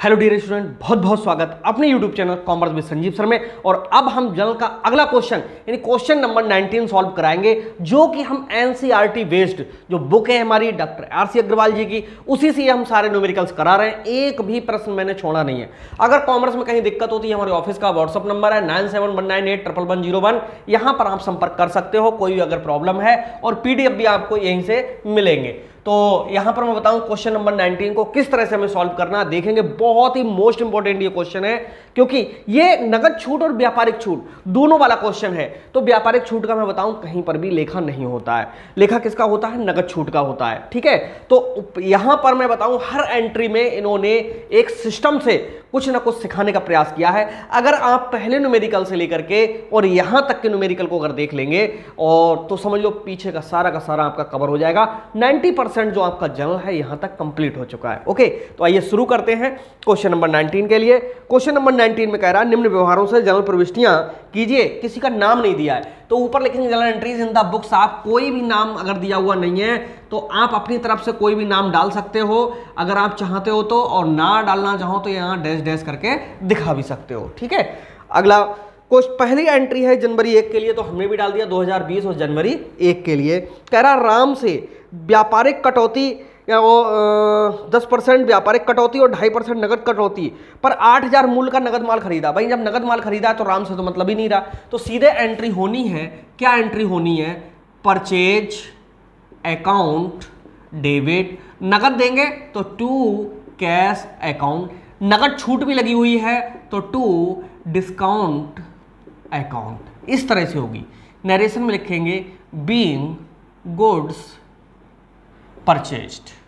Hello dear student, बहुत बहुत स्वागत अपने YouTube channel commerce with Sanjeev sir में। और अब हम जनरल का अगला क्वेश्चन यानी क्वेश्चन नंबर 19 सॉल्व कराएंगे, जो कि हम एनसीईआरटी बेस्ड जो बुक है हमारी डॉक्टर आर.सी. अग्रवाल जी की, उसी से हम सारे न्यूमेरिकल्स करा रहे हैं। एक भी प्रश्न मैंने छोड़ा नहीं है। अगर कॉमर्स में कहीं दिक्कत होती है, हमारे ऑफिस का व्हाट्सअप नंबर है 9719811101। यहां पर आप संपर्क कर सकते हो, कोई अगर प्रॉब्लम है, और पीडीएफ भी आपको यहीं से मिलेंगे। तो यहां पर मैं बताऊं क्वेश्चन नंबर 19 को किस तरह से हमें सॉल्व करना है, देखेंगे। बहुत ही मोस्ट इंपॉर्टेंट ये क्वेश्चन है, क्योंकि ये नगद छूट और व्यापारिक छूट दोनों वाला क्वेश्चन है। तो व्यापारिक छूट का मैं बताऊं कहीं पर भी लेखा नहीं होता है। लेखा किसका होता है? नगद छूट का होता है। ठीक है, तो यहां पर मैं बताऊं हर एंट्री में इन्होंने एक सिस्टम से कुछ ना कुछ सिखाने का प्रयास किया है। अगर आप पहले न्यूमेरिकल से लेकर के और यहां तक के न्यूमेरिकल को अगर देख लेंगे और तो समझ लो पीछे का सारा आपका कवर हो जाएगा। 90% जो आपका जनरल है यहां तक कंप्लीट हो चुका है। ओके, तो आइए शुरू करते हैं क्वेश्चन नंबर 19 के लिए। क्वेश्चन नंबर 19 में कह रहा है निम्न व्यवहारों से जनरल प्रविष्टियां कीजिए। किसी का नाम नहीं दिया है, तो ऊपर लिखेंगे general entries in the books. आप कोई भी नाम अगर दिया हुआ नहीं है तो आप अपनी तरफ से कोई भी नाम डाल सकते हो अगर आप चाहते हो तो, और ना डालना चाहो तो यहां डैश डैश करके दिखा भी सकते हो। ठीक है, अगला पहली एंट्री है जनवरी 1 के लिए, तो हमने भी डाल दिया 2020 और जनवरी 1 के लिए। कह रहा राम से व्यापारिक कटौती या वो 10% व्यापारिक कटौती और 2.5% नगद कटौती पर 8,000 मूल्य का नगद माल खरीदा। भाई जब नगद माल खरीदा तो राम से तो मतलब ही नहीं रहा, तो सीधे एंट्री होनी है। क्या एंट्री होनी है? Purchase account debit. नगद देंगे तो टू कैश अकाउंट, नगद छूट भी लगी हुई है तो टू डिस्काउंट अकाउंट। इस तरह से होगी। नरेशन में लिखेंगे बीइंग गुड्स परचेज्ड।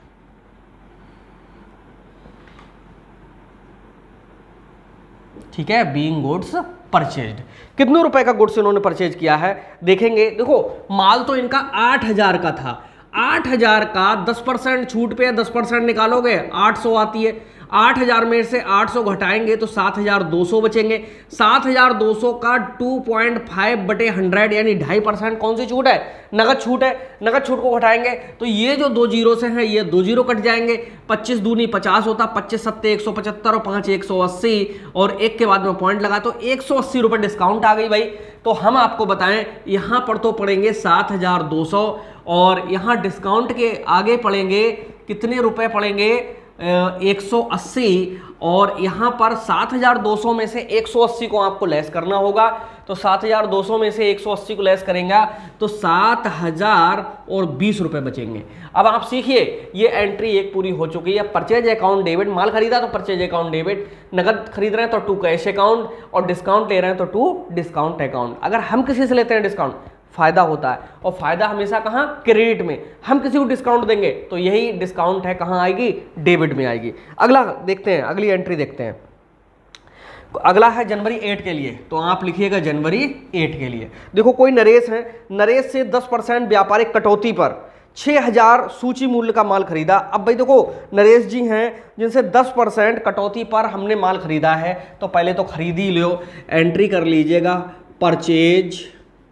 ठीक है, बीइंग गुड्स परचेज्ड। कितने रुपए का गुड्स इन्होंने परचेज किया है देखेंगे। देखो माल तो इनका 8,000 का था। 8,000 का 10% छूट पे 10% निकालोगे 800 आती है। 8,000 में से 800 घटाएंगे तो 7,200 बचेंगे। 7,200 का 2.5/100 यानी 2.5% कौन सी छूट है? नगद छूट है। नगद छूट को घटाएंगे तो ये जो दो जीरो से हैं ये दो जीरो कट जाएंगे। 25 दूनी 50 होता, 25 सत्ते 175 और 5 180 और एक के बाद में पॉइंट लगा तो 180 रुपये डिस्काउंट आ गई भाई। तो हम आपको बताएं यहां पर तो पड़ेंगे 7,200 और यहां डिस्काउंट के आगे पड़ेंगे कितने रुपए पड़ेंगे? 180। और यहां पर 7,200 में से 180 को आपको लेस करना होगा। तो 7,200 में से 180 को लेस करेंगे तो 7,020 रुपए बचेंगे। अब आप सीखिए, ये एंट्री एक पूरी हो चुकी है। परचेज अकाउंट डेबिट, माल खरीदा तो परचेज अकाउंट डेबिट, नगद खरीद रहे हैं तो टू कैश अकाउंट, और डिस्काउंट ले रहे हैं तो टू डिस्काउंट अकाउंट। अगर हम किसी से लेते हैं डिस्काउंट, फायदा होता है, और फायदा हमेशा कहां? क्रेडिट में। हम किसी को डिस्काउंट देंगे तो यही डिस्काउंट है कहां आएगी? डेबिट में आएगी। अगला देखते हैं, अगली एंट्री देखते हैं। अगला है जनवरी 8 के लिए, तो आप लिखिएगा जनवरी 8 के लिए। देखो कोई नरेश है, नरेश से 10% व्यापारिक कटौती पर 6,000 सूची मूल्य का माल खरीदा। अब भाई देखो नरेश जी हैं जिनसे 10% कटौती पर हमने माल खरीदा है, तो पहले तो खरीद ही लो। एंट्री कर लीजिएगा purchase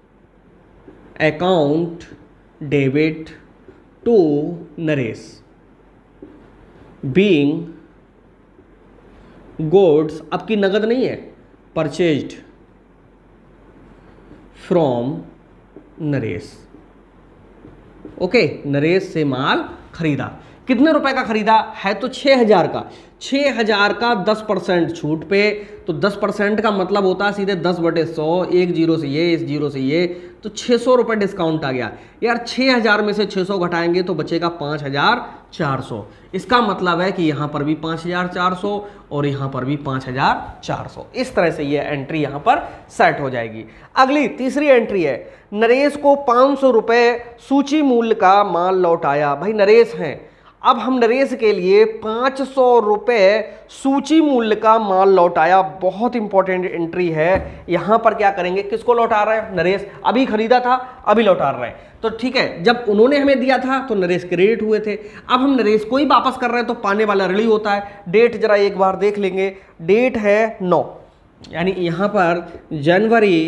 account debit to Naresh being goods, अब की नगद नहीं है, purchased from Naresh. Okay, Naresh से माल खरीदा। कितने रुपए का खरीदा है? तो 6,000 का। 6,000 का 10% छूट पे, तो 10% का मतलब होता है सीधे 10/100। एक जीरो से ये, इस जीरो से ये, तो 600 रुपये डिस्काउंट आ गया। यार 6,000 में से 600 घटाएंगे तो बचेगा 5,400। इसका मतलब है कि यहाँ पर भी 5,400 और यहाँ पर भी 5,400। इस तरह से ये एंट्री यहाँ पर सेट हो जाएगी। अगली तीसरी एंट्री है, नरेश को 500 रुपये सूची मूल्य का माल लौटाया। भाई नरेश हैं, अब हम नरेश के लिए 500 रुपये सूची मूल्य का माल लौटाया। बहुत इंपॉर्टेंट एंट्री है। यहां पर क्या करेंगे? किसको लौटा रहे हैं? नरेश अभी खरीदा था, अभी लौटा रहे हैं। तो ठीक है, जब उन्होंने हमें दिया था तो नरेश क्रेडिट हुए थे। अब हम नरेश को ही वापस कर रहे हैं तो पाने वाला ऋणी होता है। डेट जरा एक बार देख लेंगे, डेट है 9, यानी यहां पर जनवरी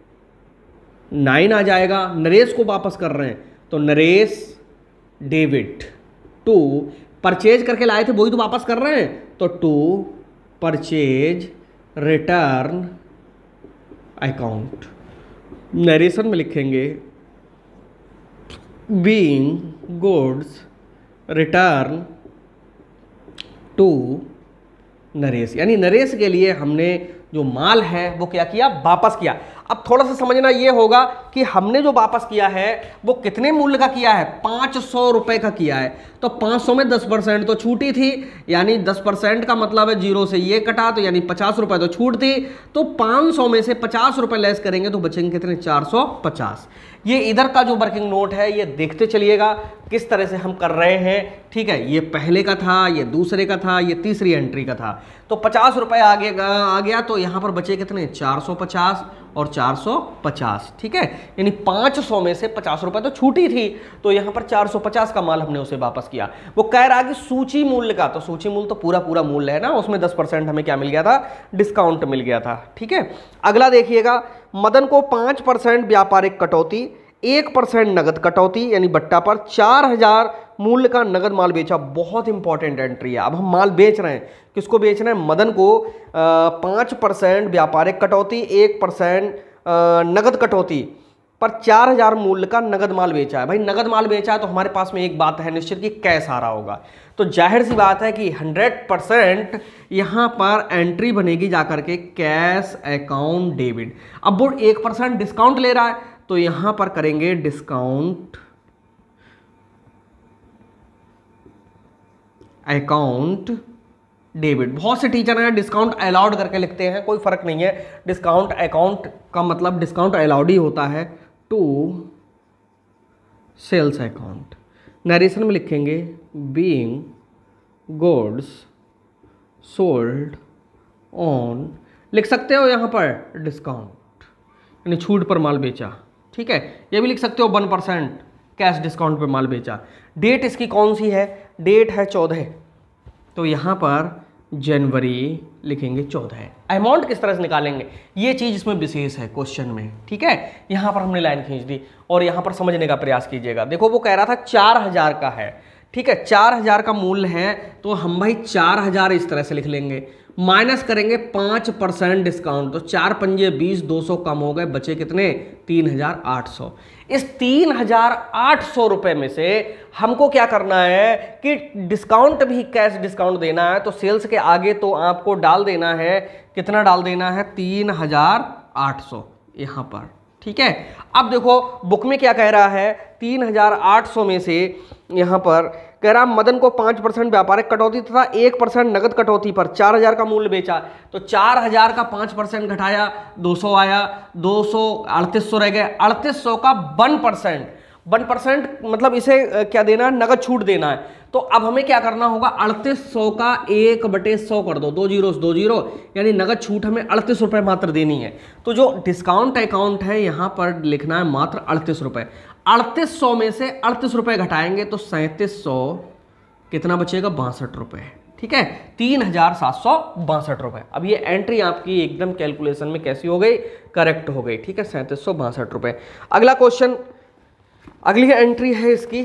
9 आ जाएगा। नरेश को वापस कर रहे हैं तो नरेश डेबिट टू परचेज करके लाए थे वही तो वापस कर रहे हैं, तो to purchase return account. Narration में लिखेंगे being goods return to Naresh, यानी नरेश के लिए हमने जो माल है वो क्या किया, वापस किया। अब थोड़ा सा समझना ये होगा कि हमने जो वापस किया है वो कितने मूल्य का किया है, 500 रुपए का किया है। तो 500 में 10% तो छूटी थी, यानी 10% का मतलब है 0 से ये कटा, तो यानी 50 रुपए तो छूट थी। तो 500 में से 50 रुपए लेस करेंगे तो बचेंगे कितने, 450। ये इधर का जो वर्किंग नोट है ये देखते चलिएगा किस तरह से हम कर रहे हैं, ठीक है। ये पहले का था, ये दूसरे का था, ये तीसरी एंट्री का था। तो 50 रुपए आ गया, तो यहाँ पर बचे कितने, 450 और 450, ठीक है। यानी 500 में से 50 रुपए तो छूटी थी, तो यहाँ पर 450 का माल हमने उसे वापस किया। वो कह रहा है कि सूची मूल्य का, तो सूची मूल्य तो पूरा मूल्य है ना, उसमें 10% हमें क्या मिल गया था, डिस्काउंट मिल गया था, ठीक है। अगला देखिएगा, मदन को 5% व्यापारिक कटौती, 1% नगद कटौती, यानी बट्टा पर 4000 मूल्य का नगद माल बेचा। बहुत इंपॉर्टेंट एंट्री है। अब हम माल बेच रहे हैं, किसको बेच रहे हैं, मदन को 5% व्यापारिक कटौती, 1% नगद कटौती पर 4000 मूल्य का नगद माल बेचा है। भाई नगद माल बेचा है तो हमारे पास में एक बात है निश्चित कि कैश आ रहा होगा, तो जाहिर सी बात है कि 100% यहाँ पर एंट्री बनेगी जाकर के कैश अकाउंट डेबिट। अब वो 1% डिस्काउंट ले रहा है, तो यहां पर करेंगे डिस्काउंट अकाउंट डेबिट। बहुत से टीचर हैं डिस्काउंट अलाउड करके लिखते हैं, कोई फर्क नहीं है। डिस्काउंट अकाउंट का मतलब डिस्काउंट अलाउड ही होता है टू सेल्स अकाउंट। नरेशन में लिखेंगे बीइंग गुड्स सोल्ड ऑन, लिख सकते हो यहाँ पर डिस्काउंट, यानी छूट पर माल बेचा, ठीक है। ये भी लिख सकते हो 1% कैश डिस्काउंट पे माल बेचा। डेट इसकी कौन सी है, डेट है 14, तो यहाँ पर जनवरी लिखेंगे 14। अमाउंट किस तरह से निकालेंगे, ये चीज़ इसमें विशेष है क्वेश्चन में, ठीक है। यहाँ पर हमने लाइन खींच दी और यहाँ पर समझने का प्रयास कीजिएगा। देखो वो कह रहा था 4000 का है, ठीक है, 4000 का मूल्य है, तो हम भाई 4000 इस तरह से लिख लेंगे, माइनस करेंगे 5% डिस्काउंट, तो 4 पंजे 20, 200 कम हो गए, बचे कितने, 3800। इस 3800 रुपए में से हमको क्या करना है कि डिस्काउंट भी कैश डिस्काउंट देना है, तो सेल्स के आगे तो आपको डाल देना है, कितना डाल देना है, 3800 यहाँ पर, ठीक है। अब देखो बुक में क्या कह रहा है, 3800 में से यहाँ पर कह रहा मदन को 5% व्यापारिक कटौती तथा 1% नगद कटौती पर 4000 का मूल्य बेचा। तो 4000 का 5% घटाया, 200 आया, 200 3800 रह गए, 3800 का 1% मतलब इसे क्या देना है, नगद छूट देना है। तो अब हमें क्या करना होगा, 3800 का 1/100 कर दो, 2 जीरो 2 जीरो, यानी नगद छूट हमें 38 रुपये मात्र देनी है। तो जो डिस्काउंट अकाउंट है यहाँ पर लिखना है मात्र 38 रुपये। 3800 में से 38 रुपये घटाएंगे तो 3700, कितना बचेगा, 62 रुपये, ठीक है, 3762 रुपये। अब ये एंट्री आपकी एकदम कैलकुलेशन में कैसी हो गई, करेक्ट हो गई, ठीक है, 3762 रुपये। अगला क्वेश्चन, अगली एंट्री है इसकी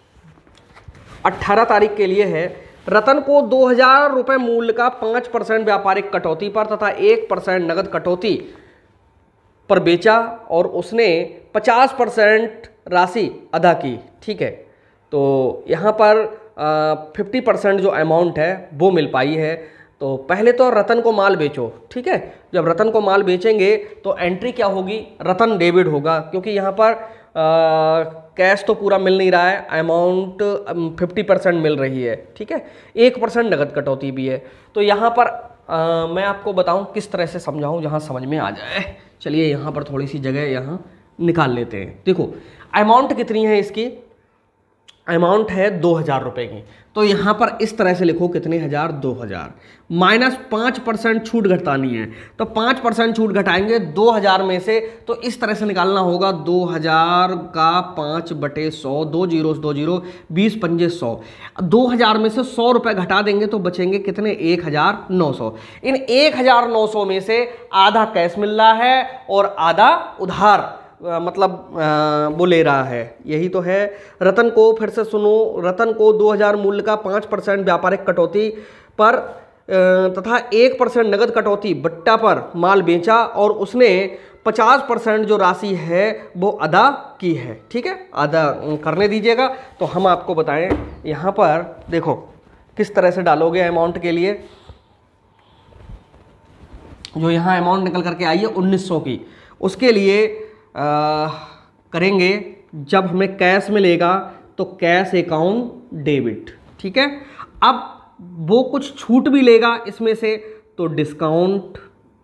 18 तारीख के लिए है। रतन को 2000 रुपये मूल्य का 5% व्यापारिक कटौती पर तथा 1% नगद कटौती पर बेचा और उसने 50% राशि अदा की, ठीक है। तो यहाँ पर 50% जो अमाउंट है वो मिल पाई है। तो पहले तो रतन को माल बेचो, ठीक है। जब रतन को माल बेचेंगे तो एंट्री क्या होगी, रतन डेबिट होगा, क्योंकि यहाँ पर कैश तो पूरा मिल नहीं रहा है, अमाउंट 50% मिल रही है, ठीक है, 1% नगद कटौती भी है। तो यहाँ पर मैं आपको बताऊं किस तरह से समझाऊं जहाँ समझ में आ जाए। चलिए यहाँ पर थोड़ी सी जगह यहाँ निकाल लेते हैं। देखो अमाउंट कितनी है इसकी, अमाउंट है 2000 रुपये की, तो यहाँ पर इस तरह से लिखो कितने हजार, 2000 माइनस 5% छूट घटानी है, तो 5% छूट घटाएंगे 2000 में से, तो इस तरह से निकालना होगा 2000 का 5/100, 2 जीरो 2 जीरो, 20 पंजे 100, 2000 में से 100 रुपये घटा देंगे तो बचेंगे कितने, 1900। इन 1900 में से आधा कैश मिल रहा है और आधा उधार मतलब वो ले रहा है, यही तो है। रतन को फिर से सुनो, रतन को 2000 मूल्य का 5% व्यापारिक कटौती पर तथा 1% नगद कटौती बट्टा पर माल बेचा और उसने 50% जो राशि है वो अदा की है। ठीक है, अदा करने दीजिएगा। तो हम आपको बताएं यहाँ पर देखो किस तरह से डालोगे अमाउंट के लिए। जो यहाँ अमाउंट निकल करके आई है 1900 की, उसके लिए करेंगे जब हमें कैश मिलेगा तो कैश अकाउंट डेबिट। ठीक है, अब वो कुछ छूट भी लेगा इसमें से तो डिस्काउंट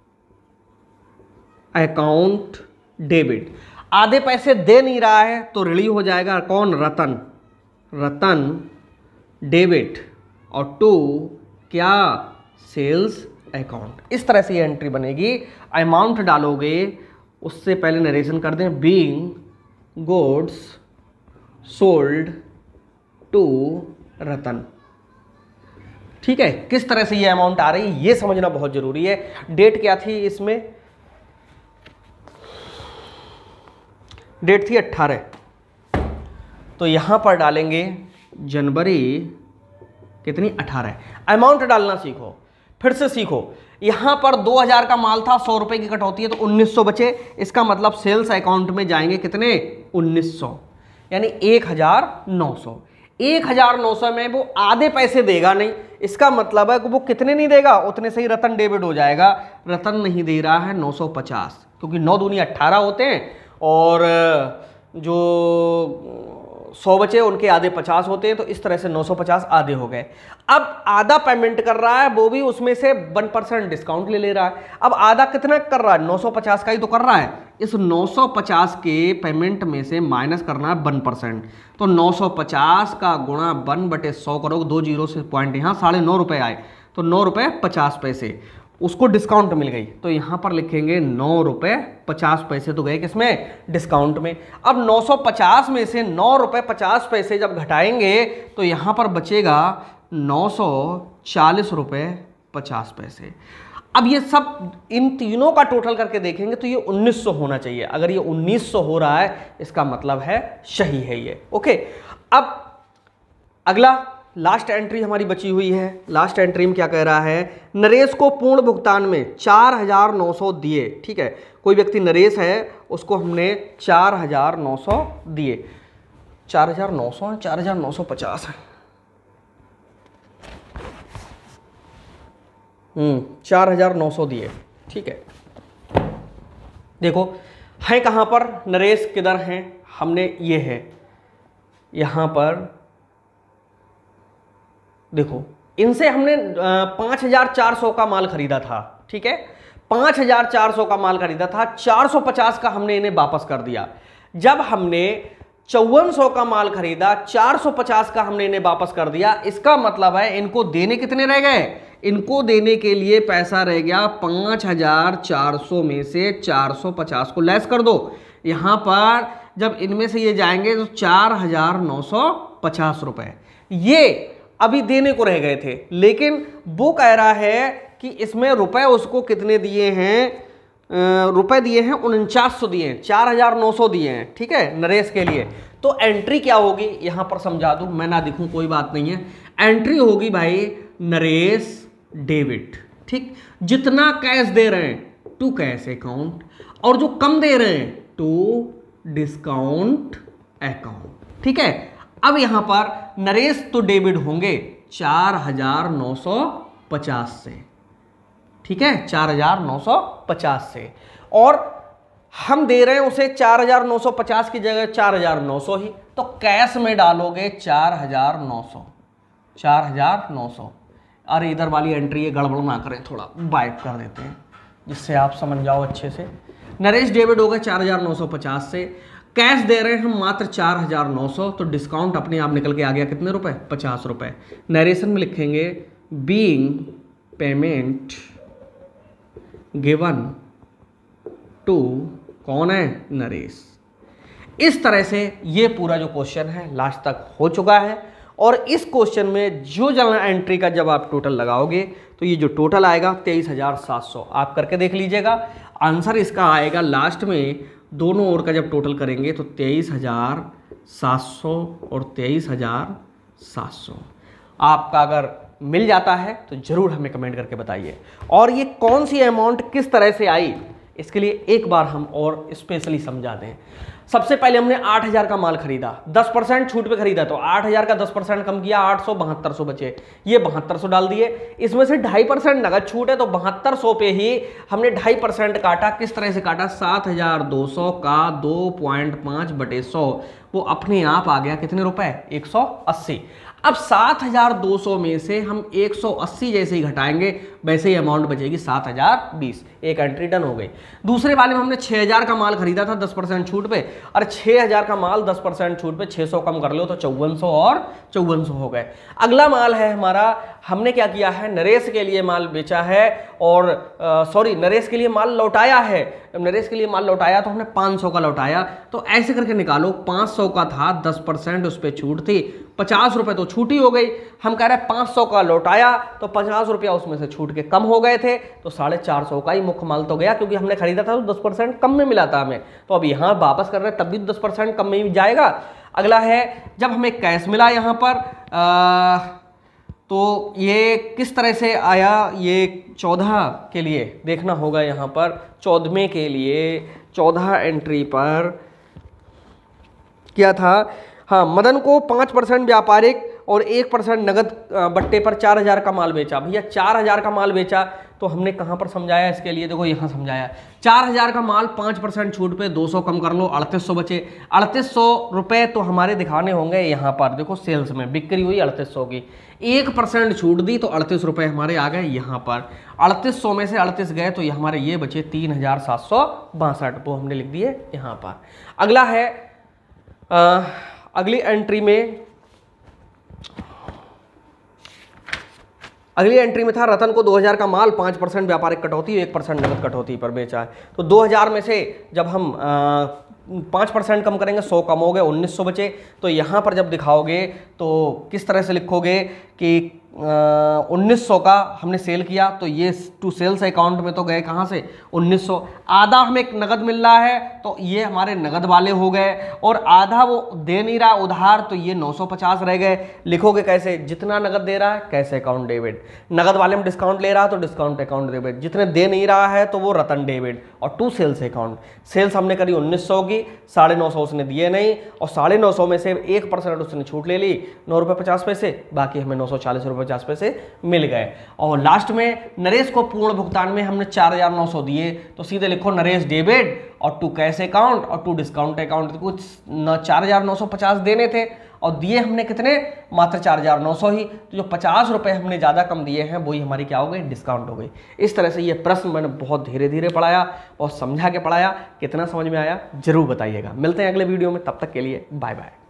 अकाउंट डेबिट। आधे पैसे दे नहीं रहा है तो ऋणी हो जाएगा कौन, रतन, रतन डेबिट और टू क्या, सेल्स अकाउंट। इस तरह से ये एंट्री बनेगी। अमाउंट डालोगे, उससे पहले नरेशन कर दें, being goods sold to Ratan. ठीक है, किस तरह से ये अमाउंट आ रही है ये समझना बहुत जरूरी है। डेट क्या थी इसमें, डेट थी 18, तो यहां पर डालेंगे जनवरी कितनी, 18। अमाउंट डालना सीखो, फिर से सीखो। यहां पर 2000 का माल था, 100 रुपए की कटौती है तो 1900 बचे। इसका मतलब सेल्स अकाउंट में जाएंगे कितने, 1900, यानी 1900। 1900 में वो आधे पैसे देगा नहीं, इसका मतलब है कि वो कितने नहीं देगा, उतने से ही रतन डेबिट हो जाएगा। रतन नहीं दे रहा है 950, क्योंकि 9 दूनी 18 होते हैं और जो 100 बचे उनके आधे 50 होते हैं, तो इस तरह से 950 आधे हो गए। अब आधा पेमेंट कर रहा है, वो भी उसमें से 1% डिस्काउंट ले रहा है। अब आधा कितना कर रहा है, 950 का ही तो कर रहा है। इस 950 के पेमेंट में से माइनस करना है 1%, तो 950 का गुणा 1/100 करोगे, 2 जीरो से पॉइंट यहाँ 9.5 रुपये आए, तो 9 रुपये 50 पैसे उसको डिस्काउंट मिल गई। तो यहाँ पर लिखेंगे 9 रुपये 50 पैसे तो गए किसमें, डिस्काउंट में। अब 950 में से 9 रुपये 50 पैसे जब घटाएंगे तो यहाँ पर बचेगा 940 रुपये 50 पैसे। अब ये सब इन तीनों का टोटल करके देखेंगे तो ये 1900 होना चाहिए। अगर ये 1900 हो रहा है इसका मतलब है सही है ये। ओके, अब अगला लास्ट एंट्री हमारी बची हुई है। लास्ट एंट्री में क्या कह रहा है, नरेश को पूर्ण भुगतान में 4900 दिए। ठीक है, कोई व्यक्ति नरेश है, उसको हमने 4900 दिए। 4900 है, 4950 है, 4900 दिए। ठीक है, देखो है कहाँ पर, नरेश किधर हैं, हमने ये है यहाँ पर देखो, इनसे हमने 5400 का माल खरीदा था। ठीक है, 5400 का माल खरीदा था, 450 का हमने इन्हें वापस कर दिया। जब हमने 5400 का माल खरीदा, 450 का हमने इन्हें वापस कर दिया। इसका मतलब है इनको देने कितने रह गए, इनको देने के लिए पैसा रह गया 5400 में से 450 को लेस कर दो। यहां पर जब इनमें से ये जाएंगे तो 4950 रुपए ये अभी देने को रह गए थे, लेकिन वो कह रहा है कि इसमें रुपए उसको कितने दिए हैं, रुपए दिए हैं 4900 दिए हैं, 4900 दिए हैं। ठीक है, नरेश के लिए। तो एंट्री क्या होगी, यहां पर समझा दूं, मैं ना दिखूं कोई बात नहीं है। एंट्री होगी भाई नरेश डेबिट। ठीक, जितना कैश दे रहे हैं टू कैश अकाउंट, और जो कम दे रहे हैं टू डिस्काउंट अकाउंट। ठीक है, अब यहां पर नरेश तो डेबिट होंगे 4950 से। ठीक है, 4950 से, और हम दे रहे हैं उसे 4950 की जगह 4900 ही, तो कैश में डालोगे 4900। अरे इधर वाली एंट्री ये गड़बड़ ना करें, थोड़ा बाइक कर देते हैं जिससे आप समझ जाओ अच्छे से। नरेश डेबिट हो गए 4950 से, कैश दे रहे हैं हम मात्र 4900, तो डिस्काउंट अपने आप निकल के आ गया कितने रुपए, 50 रुपए। नरेशन में लिखेंगे बीइंग पेमेंट गिवन टू कौन है, नरेश। इस तरह से ये पूरा जो क्वेश्चन है लास्ट तक हो चुका है। और इस क्वेश्चन में जो जर्नल एंट्री का जब आप टोटल लगाओगे तो ये जो टोटल आएगा 23700, आप करके देख लीजिएगा। आंसर इसका आएगा लास्ट में, दोनों ओर का जब टोटल करेंगे तो 23700 और 23700। आपका अगर मिल जाता है तो जरूर हमें कमेंट करके बताइए। और ये कौन सी अमाउंट किस तरह से आई, इसके लिए एक बार हम और स्पेशली समझा दें। सबसे पहले हमने 8,000 का माल खरीदा, 10% छूट पे खरीदा, तो 8,000 का 10% कम किया, 800, 7200 बचे, ये 7200 डाल दिए। इसमें से 2.5% नगद छूट है, तो 7200 पे ही हमने 2.5% काटा। किस तरह से काटा, 7,200 का 2.5/100, वो अपने आप आ गया कितने रुपए, 180। अब 7,200 में से हम 180 जैसे ही घटाएंगे वैसे ही अमाउंट बचेगी 7,020। एक एंट्री डन हो गई। दूसरे वाले में हमने 6,000 का माल खरीदा था 10% छूट पे, और 6,000 का माल 10% छूट पे 600 कम कर लो तो 5400 और 5400 हो गए। अगला माल है हमारा, हमने क्या किया है, नरेश के लिए माल बेचा है, और नरेश के लिए माल लौटाया है। नरेश के लिए माल लौटाया तो हमने 500 का लौटाया, तो ऐसे करके निकालो, 500 का था, 10% उस पर छूट थी, 50 रुपए तो छूटी हो गई। हम कह रहे हैं 500 का लौटाया तो 50 रुपया उसमें से छूट के कम हो गए थे, तो 450 का ही मुख्य माल तो गया, क्योंकि हमने खरीदा था तो 10% कम में मिला था हमें। तो अब यहाँ वापस कर रहे हैं तब भी 10% कम में ही जाएगा। अगला है, जब हमें कैश मिला यहाँ पर तो ये किस तरह से आया, ये 14 के लिए देखना होगा। यहाँ पर 14वें के लिए 14 एंट्री पर क्या था, हाँ, मदन को 5% व्यापारिक और 1% नगद बट्टे पर 4,000 का माल बेचा। भैया 4,000 का माल बेचा तो हमने कहाँ पर समझाया इसके लिए, देखो यहाँ समझाया। 4,000 का माल 5% छूट पे 200 कम कर लो, 3,800 बचे। 3,800 रुपये तो हमारे दिखाने होंगे यहाँ पर, देखो सेल्स में बिक्री हुई 3,800 की, 1% छूट दी तो 38 रुपये हमारे आ गए यहाँ पर। 3,800 में से 38 गए तो ये हमारे ये बचे 3,762, वो हमने लिख दिए यहाँ पर। अगला है अगली एंट्री में था, रतन को 2,000 का माल 5% व्यापारिक कटौती, 1% नगद कटौती पर बेचा है। तो 2,000 में से जब हम 5% कम करेंगे, 100 कम हो गए, 1,900 बचे। तो यहाँ पर जब दिखाओगे तो किस तरह से लिखोगे कि 1,900 का हमने सेल किया, तो ये टू सेल्स अकाउंट में तो गए कहाँ से, 1,900। आधा हमें नगद मिल रहा है तो ये हमारे नगद वाले हो गए, और आधा वो दे नहीं रहा उधार, तो ये 950 रह गए। लिखोगे कैसे, जितना नगद दे रहा है कैश अकाउंट डेबिट, नगद वाले में डिस्काउंट ले रहा है तो डिस्काउंट अकाउंट डेबिट, जितने दे नहीं रहा है तो वो रतन डेबिट, और टू सेल्स अकाउंट। सेल्स हमने करी 1,900 की, 950 उसने दिए नहीं, और 950 में से 1% उसने छूट ले ली, 9 रुपये 50 पैसे, बाकी हमें 940 रुपये 50 पैसे मिल गए। और लास्ट में नरेश को पूर्ण भुगतान में हमने 4,900 दिए, तो सीधे लिखो नरेश डेबिट और टू कैश अकाउंट और टू डिस्काउंट अकाउंट। कुछ 4,950 देने थे और दिए हमने कितने, मात्र 4,900 ही। तो जो 50 रुपये हमने ज़्यादा कम दिए हैं वही हमारी क्या हो गई, डिस्काउंट हो गई। इस तरह से ये प्रश्न मैंने बहुत धीरे धीरे पढ़ाया और समझा के पढ़ाया। कितना समझ में आया जरूर बताइएगा। मिलते हैं अगले वीडियो में, तब तक के लिए बाय बाय।